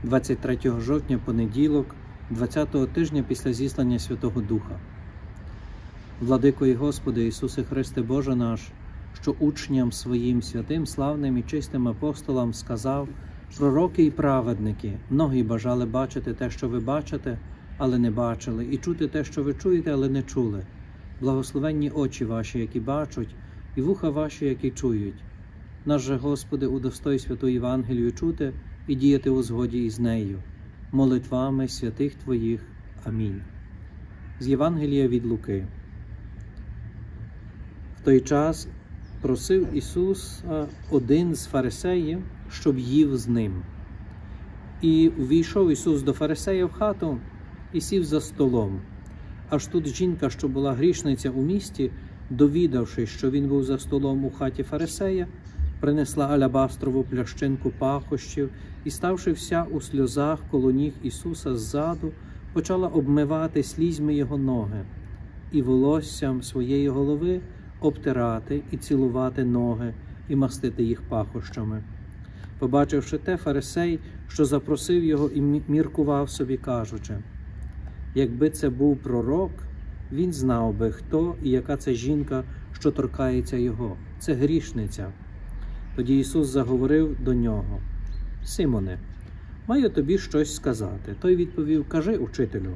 23 жовтня, понеділок, 20-го тижня після зіслання Святого Духа. Владико і Господи Ісусе Христе Боже наш, що учням своїм святим, славним і чистим апостолам сказав: пророки і праведники, многі бажали бачити те, що ви бачите, але не бачили, і чути те, що ви чуєте, але не чули. Благословенні очі ваші, які бачать, і вуха ваші, які чують. Наш же, Господи, удостой святу Євангелію чути і діяти у згоді із нею. Молитвами святих Твоїх. Амінь. З Євангелія від Луки. В той час просив Ісуса один з фарисеїв, щоб їв з ним. І увійшов Ісус до фарисея в хату і сів за столом. Аж тут жінка, що була грішниця у місті, довідавшись, що він був за столом у хаті фарисея, принесла алябастрову плящинку пахощів і, ставши вся у сльозах коло ніг Ісуса ззаду, почала обмивати слізьми його ноги і волоссям своєї голови обтирати і цілувати ноги і мастити їх пахощами. Побачивши те, фарисей, що запросив його, і міркував собі, кажучи: якби це був пророк, він знав би, хто і яка це жінка, що торкається його. Це грішниця. Тоді Ісус заговорив до нього: Симоне, маю тобі щось сказати. Той відповів: кажи, учителю.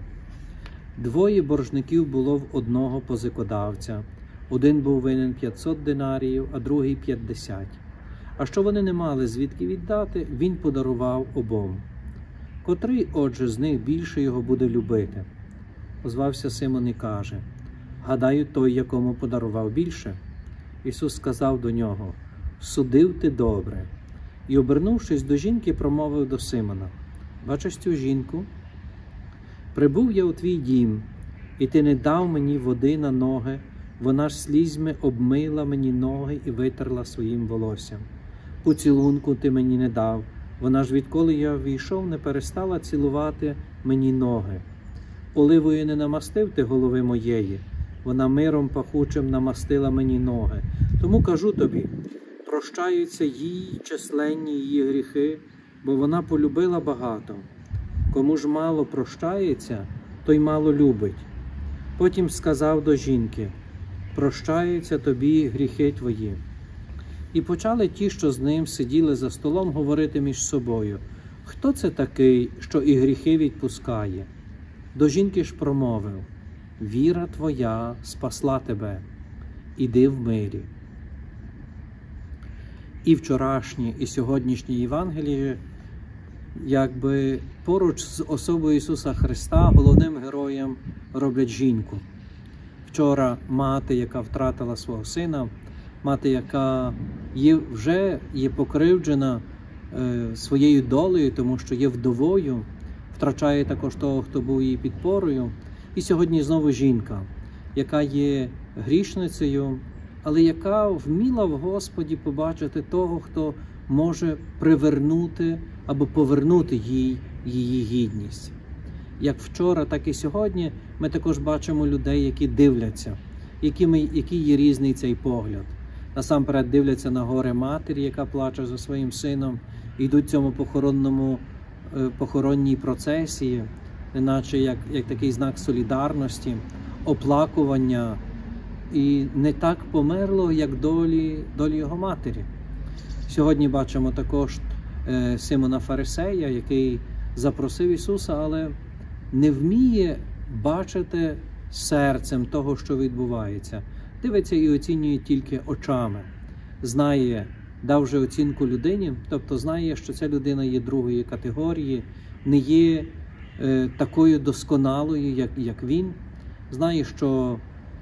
2 боржників було в одного позикодавця. Один був винен 500 динаріїв, а другий 50. А що вони не мали звідки віддати, він подарував обом. Котрий, отже, з них більше його буде любити? Озвався Симон і каже: гадаю, той, якому подарував більше. Ісус сказав до нього: судив ти добре. І, обернувшись до жінки, промовив до Симона: бачиш цю жінку? Прибув я у твій дім, і ти не дав мені води на ноги, вона ж слізьми обмила мені ноги і витерла своїм волоссям. Поцілунку ти мені не дав, вона ж, відколи я війшов, не перестала цілувати мені ноги. Оливою не намастив ти голови моєї, вона миром пахучим намастила мені ноги. Тому кажу тобі, прощаються їй численні її гріхи, бо вона полюбила багато. Кому ж мало прощається, той мало любить. Потім сказав до жінки: прощаються тобі гріхи твої. І почали ті, що з ним сиділи за столом, говорити між собою: хто це такий, що і гріхи відпускає? До жінки ж промовив: віра твоя спасла тебе, іди в мирі. І вчорашнє, і сьогоднішнє Євангеліє, якби поруч з особою Ісуса Христа, головним героєм роблять жінку. Вчора мати, яка втратила свого сина, мати, яка вже є покривджена своєю долею, тому що є вдовою, втрачає також того, хто був її підпорою. І сьогодні знову жінка, яка є грішницею, але яка вміла в Господі побачити того, хто може привернути або повернути їй її гідність. Як вчора, так і сьогодні ми також бачимо людей, які дивляться, який є різний цей погляд. Насамперед дивляться на горе матері, яка плаче за своїм сином, і йдуть в цьому похоронній процесії, неначе як такий знак солідарності, оплакування. І не так померло, як долі його матері. Сьогодні бачимо також Симона Фарисея, який запросив Ісуса, але не вміє бачити серцем того, що відбувається. Дивиться і оцінює тільки очами. Знає, дав вже оцінку людині, тобто знає, що ця людина є другої категорії, не є такою досконалою, як він. Знає, що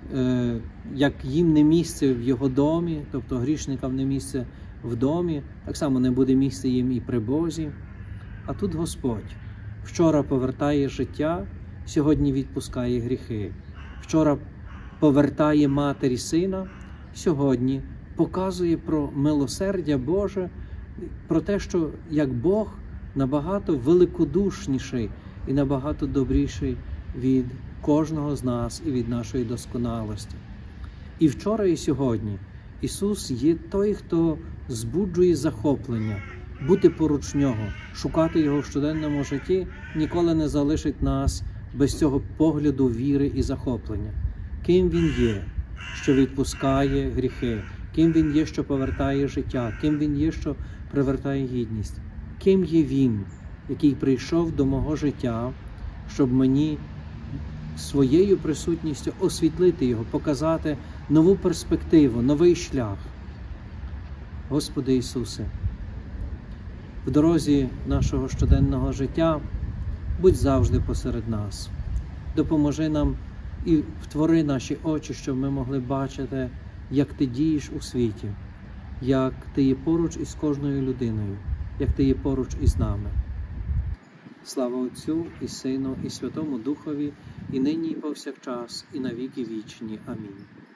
як їм не місце в його домі, тобто грішникам не місце в домі, так само не буде місця їм і при Бозі. А тут Господь вчора повертає життя, сьогодні відпускає гріхи. Вчора повертає матері сина, сьогодні показує про милосердя Боже, про те, що як Бог набагато великодушніший і набагато добріший від кожного з нас і від нашої досконалості. І вчора, і сьогодні Ісус є той, хто збуджує захоплення, бути поруч нього, шукати його в щоденному житті ніколи не залишить нас без цього погляду віри і захоплення. Ким він є, що відпускає гріхи, ким він є, що повертає життя, ким він є, що привертає гідність, ким є він, який прийшов до мого життя, щоб мені своєю присутністю освітлити його, показати нову перспективу, новий шлях. Господи Ісусе, в дорозі нашого щоденного життя будь завжди посеред нас. Допоможи нам і втвори наші очі, щоб ми могли бачити, як Ти дієш у світі, як Ти є поруч із кожною людиною, як Ти є поруч із нами. Слава Отцю і Сину і Святому Духові, і нині, і повсякчас, і на віки вічні. Амінь.